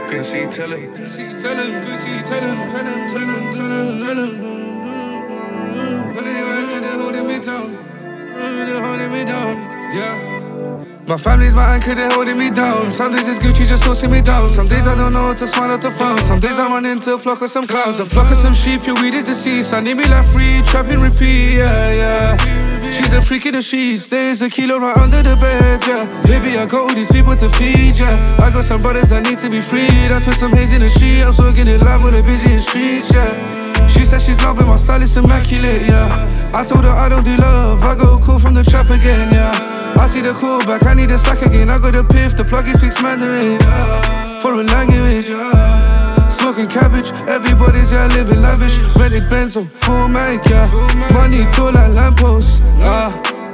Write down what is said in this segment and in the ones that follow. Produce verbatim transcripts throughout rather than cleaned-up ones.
Quincy, tell him. Quincy, tell him. Quincy, tell him. Tell him, tell him, tell him, tell him. Tell him, they're holding me down. They're holding me down, yeah. My family's my anchor, they're holding me down. Some days it's Gucci just forcing me down. Some days I don't know what to smile or to frown. Some days I run into a flock of some clowns. A flock of some sheep, your weed is deceased. I need me like free, trapping repeat, yeah, yeah. She's a freak in the sheets, there's a kilo right under the bed, yeah. Baby, I got all these people to feed, yeah. I got some brothers that need to be freed. I put some haze in the sheet, I'm so getting live with the busy streets, yeah. She said she's loving my style, it's immaculate, yeah. I told her I don't do love, I go cool from the trap again, yeah. I see the callback, I need a sack again. I got the piff, the pluggy speaks Mandarin, foreign language. Smoking cabbage, everybody's yeah living lavish. Rented Benzo, full mic, yeah. Money tall like lampposts, ah,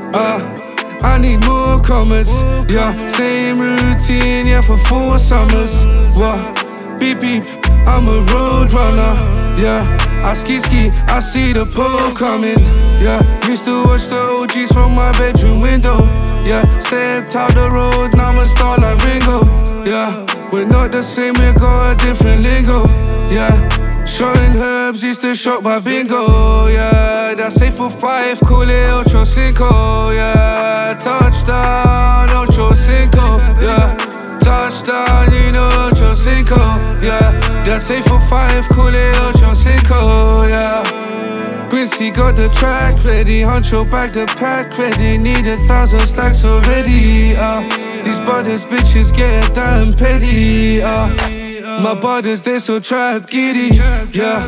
ah. I need more commas, yeah. Same routine, yeah, for four summers. What? Beep beep, I'm a road runner, yeah. I ski ski, I see the pole coming, yeah. Used to watch the O Gs from my bedroom window, yeah. Stepped out the road, now I'm a star like Ringo, yeah. We're not the same, we got a different lingo, yeah. Shotting herbs, used to shot by bingo, yeah. That's eight for five, call it Ocho Cinco, yeah. Touchdown, Ocho Cinco, yeah. Touchdown, you know Ocho Cinco, yeah. That's eight for five, call it Ocho Cinco, yeah. Quincy got the track ready, Huncho back the pack ready. Need a thousand stacks already, uh. These brothers bitches get damn petty, uh. My brothers, they so trap giddy, yeah.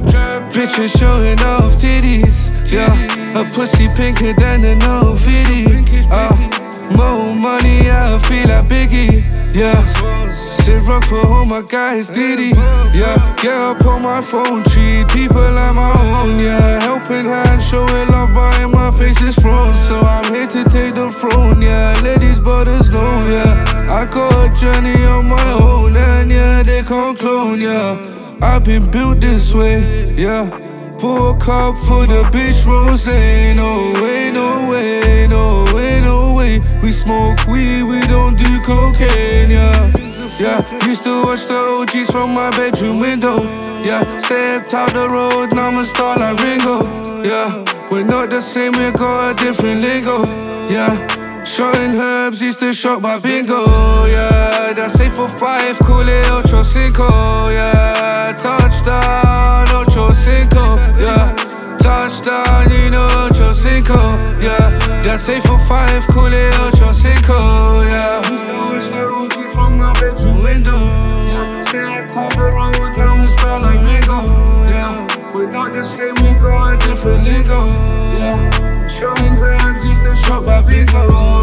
Bitches showing off titties, yeah. Her pussy pinker than an old fitty, uh. More money, I feel like Biggie, yeah. Sit rock for all my guys, Diddy, yeah. Get up on my phone, treat people like my own, yeah. Helping hand, showing love, buying my face is thrown. So I'm here to take the throne, yeah. Let these brothers know, yeah. I got a journey on my own, and yeah, they can't clone, yeah. I've been built this way, yeah. Pour a cup for the bitch rose, no way, no way, no way, no way. We smoke weed, we don't do cocaine, yeah. Yeah, used to watch the O Gs from my bedroom window, yeah. Stepped out the road, now I'm a star like Ringo, yeah. We're not the same, we got a different lingo, yeah. Shotting herbs, used to shot by bingo, yeah. That's eight for five, call it Ocho Cinco, yeah. Touchdown, Ocho Cinco, yeah. Touchdown, you know Ocho Cinco, yeah. That's eight for five, call it Ocho Cinco, yeah. Used to watch the O Gs from my bedroom window, yeah. Stepped out the road, now I'm a star like Ringo, yeah. We're not the same, we got a different lingo, yeah. Showing hands, used to shot by bingo.